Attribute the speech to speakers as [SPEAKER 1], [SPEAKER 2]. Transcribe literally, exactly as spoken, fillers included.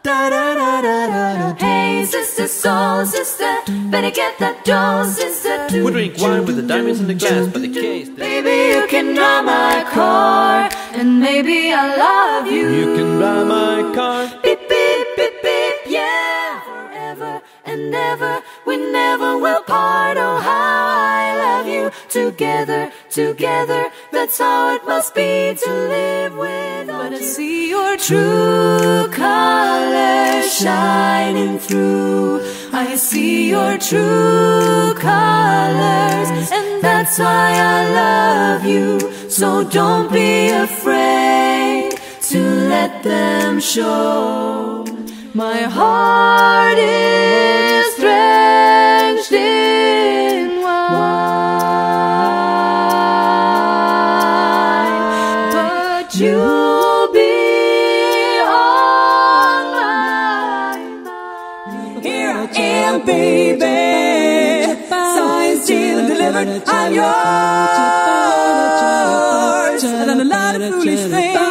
[SPEAKER 1] Da da da da da. Hey sister, soul sister, better get that dough, sister.
[SPEAKER 2] We drink wine with the diamonds in the glass, but the case.
[SPEAKER 1] Baby, you can drive my car, and maybe I love you.
[SPEAKER 2] You can drive my car.
[SPEAKER 1] Beep beep beep beep, yeah. Forever and ever, we never will part. Oh, how I love you. Together, together, that's how it must be to live with. But I see your true colors shining through. I see your true colors, and that's why I love you. So don't be afraid to let them show. My heart is drenched in wine, but you'll be on my mind.
[SPEAKER 3] Here I am, baby, signed, sealed, delivered, I'm yours. I've done a lot of foolish things.